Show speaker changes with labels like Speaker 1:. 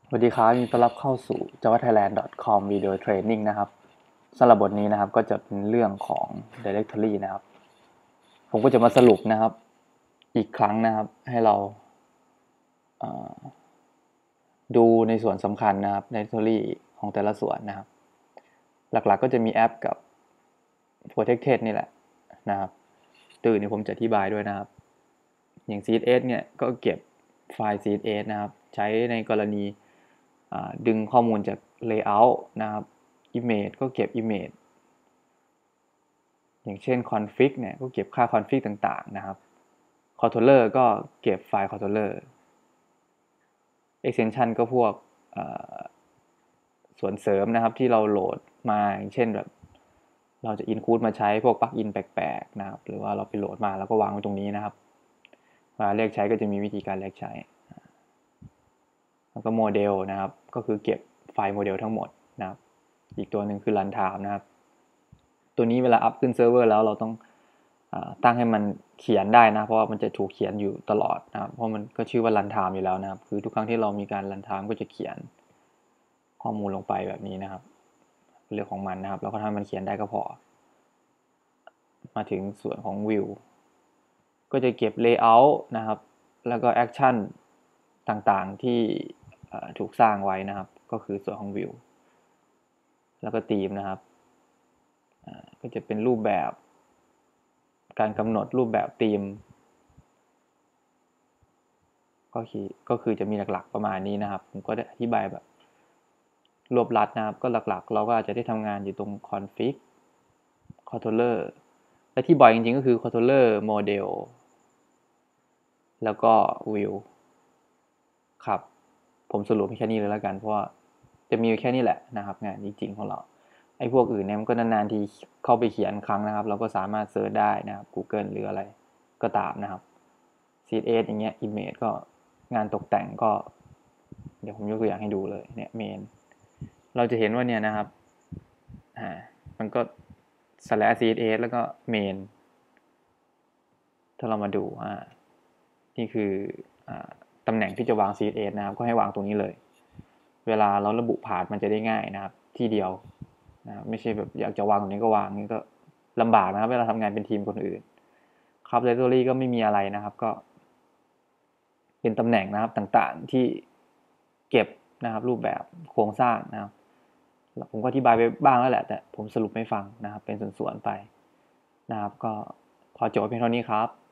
Speaker 1: สวัสดีครับยินดีต้อนรับเข้าสู่ javathailand.com Video Training นะครับสำหรับบทนี้นะครับก็จะเป็นเรื่องของ Directory นะครับผมก็จะมาสรุปนะครับอีกครั้งนะครับให้เราดูในส่วนสำคัญนะครับ Directory ของแต่ละส่วนนะครับหลักๆก็จะมีแอปกับ Protected นี่แหละนะครับตื่นเนี่ยผมจะอธิบายด้วยนะครับอย่าง CSS เนี่ยก็เก็บไฟล์ CSS นะครับใช้ในกรณีดึงข้อมูลจาก Layout นะครับ Image ก็เก็บ Image อย่างเช่น Config เนี่ยก็เก็บค่า Config ต่างๆนะครับ Controller ก็เก็บไฟล์ Controller Extension ก็พวกส่วนเสริมนะครับที่เราโหลดมาอย่างเช่นแบบเราจะ include มาใช้พวกปลั๊กอินแปลกๆนะครับหรือว่าเราไปโหลดมาแล้วก็วางไว้ตรงนี้นะครับเวลาเรียกใช้ก็จะมีวิธีการเรียกใช้แล้วก็โมเดลนะครับก็คือเก็บไฟล์โมเดลทั้งหมดนะครับอีกตัวหนึ่งคือ runtime นะครับตัวนี้เวลาอัพขึ้นเซิร์ฟเวอร์แล้วเราต้องตั้งให้มันเขียนได้นะเพราะว่ามันจะถูกเขียนอยู่ตลอดนะครับเพราะมันก็ชื่อว่า runtime อยู่แล้วนะครับคือทุกครั้งที่เรามีการ runtime ก็จะเขียนข้อมูลลงไปแบบนี้นะครับเรื่องของมันนะครับแล้วก็ถ้ามันเขียนได้ก็พอมาถึงส่วนของ view ก็จะเก็บ layout นะครับแล้วก็ action ต่างๆที่ถูกสร้างไว้นะครับก็คือส่วนของ view แล้วก็ธีมนะครับก็จะเป็นรูปแบบการกำหนดรูปแบบธีมก็คือจะมีหลักๆประมาณนี้นะครับผมก็ได้อธิบายแบบรวบรัดนะครับก็หลักๆเราก็อาจจะได้ทำงานอยู่ตรง config controller และที่บ่อยจริงๆก็คือ controller model แล้วก็ view ครับผมสรุปแค่นี้เลยแล้วกันเพราะว่าจะมีแค่นี้แหละนะครับงานจริงๆของเราไอ้พวกอื่นเนี่ยมันก็นานๆทีเข้าไปเขียนครั้งนะครับเราก็สามารถเซิร์ชได้นะครับ Google หรืออะไรก็ตามนะครับ CSS อย่างเงี้ย Image ก็งานตกแต่งก็เดี๋ยวผมยกตัวอย่างให้ดูเลยเนี่ยเมนเราจะเห็นว่าเนี่ยนะครับมันก็ /css แล้วก็ main ถ้าเรามาดูนี่คือตำแหน่งที่จะวาง CSS นะครับก็ให้วางตรงนี้เลยเวลาเราระบุพาธมันจะได้ง่ายนะครับที่เดียวนะครับไม่ใช่แบบอยากจะวางตรงนี้ก็วางนี่ก็ลำบากนะครับเวลาทำงานเป็นทีมคนอื่นครับ Directory ก็ไม่มีอะไรนะครับก็เป็นตำแหน่งนะครับต่างๆที่เก็บนะครับรูปแบบโครงสร้างนะครับผมก็อธิบายไปบ้างแล้วแหละแต่ผมสรุปให้ฟังนะครับเป็นส่วนๆไปนะครับก็ขอจบเพียงเท่านี้ครับ